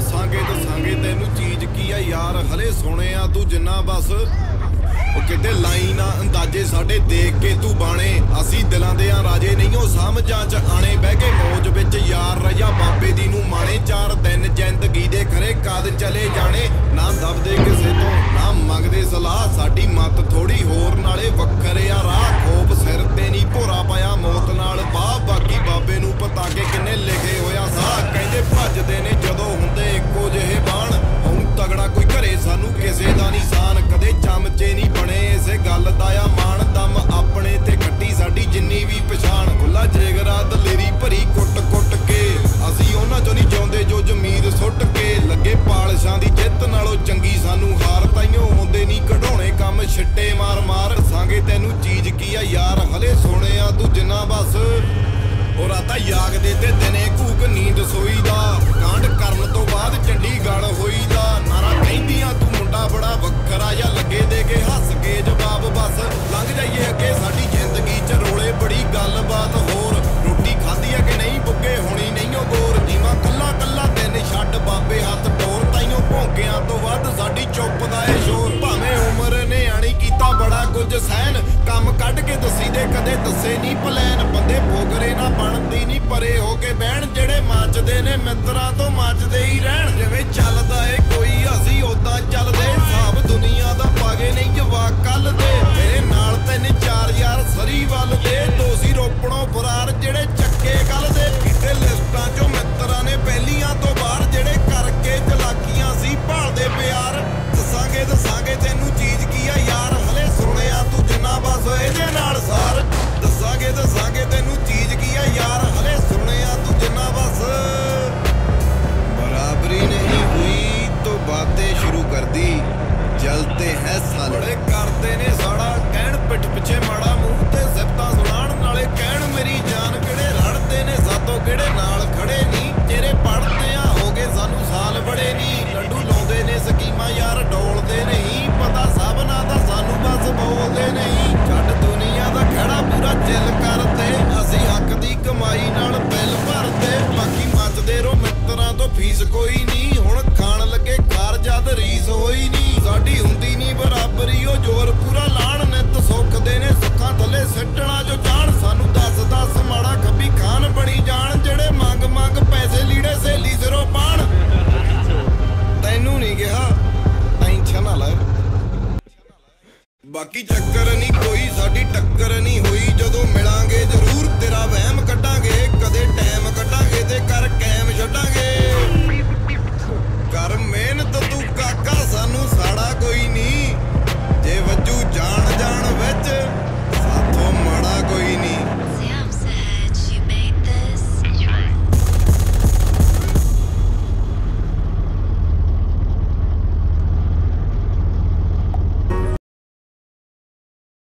दसांगे तेनू चीज की है यार हले सोने तू जिन्ना बस किते लाइन अंदाजे साडे देख के तू बाणे असी दिलां दे राजे नहीं हो समझां च आने बह के मौज विच यार रजा बाबे दी नू माणे 4 दिन जिंदगी दे खरे कद चले जाने ना दबदे किसे तो ना मंगदे सलाह साडी मत थोड़ी होर नाले वखरे आ राह खोप सिर ते नहीं भोरा पाया मौत नाल बाह बाकी बाबे नू पता के किन्ने लिखे होया साह कहंदे भजदे ने जदों हुंदे इक्को जिहे बाण हुण तगड़ा कोई घरे सानू किसे दा नहीं सान कदे चमचे नहीं बने इसे गल दा आ मान दम अपने ते खट्टी साडी जिन्नी भी पछाण खुला जिगरा दलेरी भरी कुट कुट के असी उन्हां चों नहीं चाहुंदे जो जमीर सुट के लगे पालशां दी जिੱਤ नालों चंगी सानू हार ताइयों आउंदे नहीं कढाउणे काम छिट्टे मार मार सांगे तैनू चीज की आ यार हले सोने तू जिन्ना बस और आता यागदे ते दिने घूक नींद सोई दा कांड करन तो बाद चंडीगढ़ होई दा नारा कहंदियां तू मुंडा बड़ा वखरा या लगे दे के हस के जवाब बस लंघ जाइए अगे साडी जिंदगी च रोले बड़ी गलबात होर रोटी खाधी है कि नहीं बुग्गे होनी नहीं ओ गोर जीवा कल्ला कल्ला दिन छड्ड बाबे हथ टोर ताइयों भोंकियां तो वध साडी चुप दा ए शोर भावें उमर ने आनी कीता बड़ा कुछ सहन काम कढ के दसी दे कदे दसे नहीं प्लान बंदे भोगरे ना बनदी नहीं परे हो के बहन जेड़े मचदे ने मित्तरां तो मचदे ही रहन जिवें चलदा ए कोई असी उदां चलदे साब दुनिया दा पागे नहीं जवाक कल दे मेरे नाल 3-4 यार सरी वल दे दोषी रोपणों फरार जेड़े चक्के कल दे किते लिस्टां चों मित्तरां ने पहलियां तो बाहर जेड़े करके चलाकियां सी भालदे प्यार दसांगे तैनू चीज की आ यार हले सुणिया तू जिन्ना बस इहदे नाल सार दसांगे तैनू चीज की आ यार हले सुणिया तू जिन्ना बस बराबरी नहीं हुई तो बातें शुरू कर दी जलते हैं साले करते ने साड़ा कहण पिठ पिछे माड़ा मुंह ते सिफतां सुनाण नाले कहण मेरी जान किहड़े रड़दे ने सातों किहड़े नाल खड़े नहीं तेरे पढ़ते आ हो गए सानू साल बड़े नहीं लड्डू लाउंदे ने स्कीमां यार डोलदे नहीं पता सबना दा सानू बस बोलदे नहीं छड्ड दुनिया दा खड़ा पूरा चिल करते असी हक दी कमाई नाल बिल भरदे बाकी मचदे रो मित्तरां तो फीस कोई नहीं हुण खाण लगे खार जद रीस होई नहीं साडी हुंदी नहीं बराबरी ओ जोर पूरा लाण नित सुख दे ने सुखां थले सिੱਟਣਾ जो जान सानू दस माड़ा खब्बी खान बनी जान जेड़े मंग पैसे लीड़े सहेली सिरों पाण तैनू नहीं कहा टेंशन ना ले बाकी चक्कर नहीं कोई साडी टक्कर